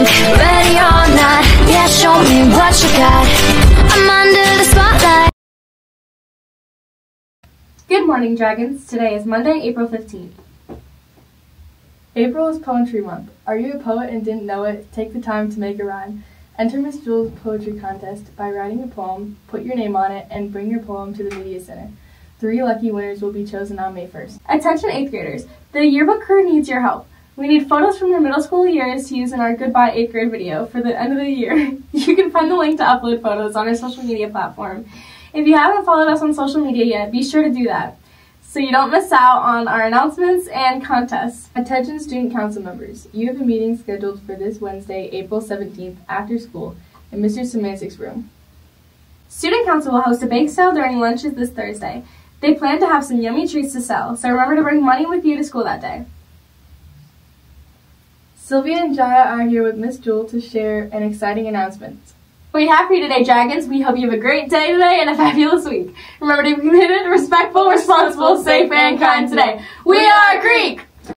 ready or not, yeah, show me what you got. I'm under the spotlight. Good morning, Dragons. Today is Monday, April 15th. April is Poetry Month. Are you a poet and didn't know it? Take the time to make a rhyme. Enter Miss Jules' poetry contest by writing a poem, put your name on it, and bring your poem to the Media Center. 3 lucky winners will be chosen on May 1st. Attention 8th graders. The yearbook crew needs your help. We need photos from your middle school years to use in our Goodbye 8th grade video for the end of the year. You can find the link to upload photos on our social media platform. If you haven't followed us on social media yet, be sure to do that so you don't miss out on our announcements and contests. Attention student council members. You have a meeting scheduled for this Wednesday, April 17th after school in Mr. Szymanczyk's room. Student council will host a bake sale during lunches this Thursday. They plan to have some yummy treats to sell, so remember to bring money with you to school that day. Sylvia and Jaya are here with Miss Jewel to share an exciting announcement. We have for you today, Dragons. We hope you have a great day today and a fabulous week. Remember to be committed, respectful, responsible, safe, and kind today. We are Greek!